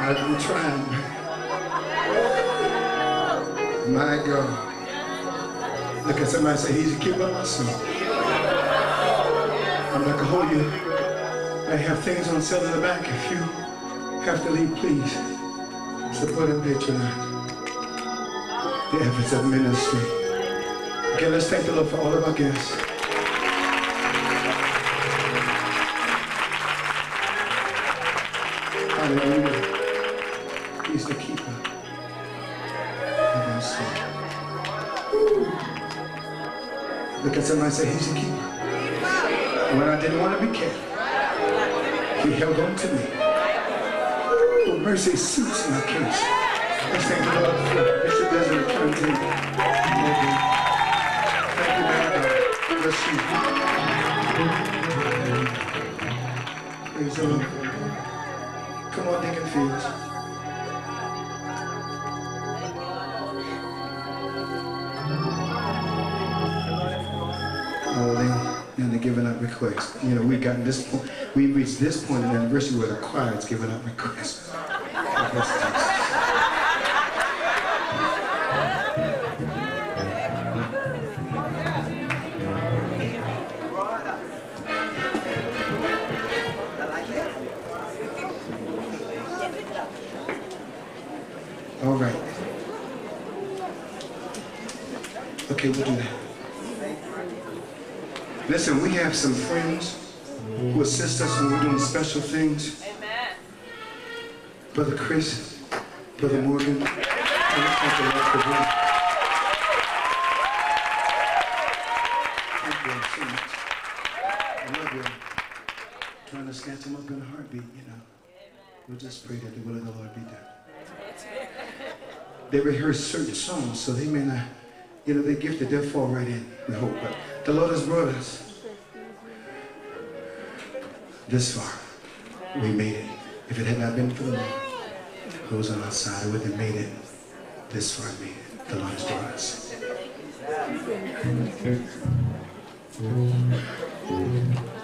I've been trying. My God. Look at somebody and say, he's a keeper my soul. I'm not going to hold you. I have things on sale in the back. If you have to leave, please support and patronize the efforts of ministry. Okay, let's thank the Lord for all of our guests. Hallelujah. He's the keeper of our soul. Look at somebody and say, he's the keeper. When I didn't want to be kept, he held on to me. Oh, mercy suits my case. Let's thank the Lord for Bishop Desmond return to me. Thank you, man. Bless you. Praise the Lord. Come on, Deacon Fields. And they're giving out requests. You know, we've gotten this point, we've reached this point in the anniversary where the choir is giving out requests. All right. Okay, we'll do that. Listen, we have some friends who assist us when we're doing special things. Amen. Brother Chris, Brother Morgan, thank the Lord for them. Thank you so much. I love you. Trying to snatch them up in a heartbeat, you know. We'll just pray that the will of the Lord be done. They rehearse certain songs, so they may not, you know, they're gifted, they'll fall right in, we hope. But the Lord has brought us this far. We made it. If it had not been for the Lord who was on our side, we wouldn't have made it this far. Made it. The Lord has brought us.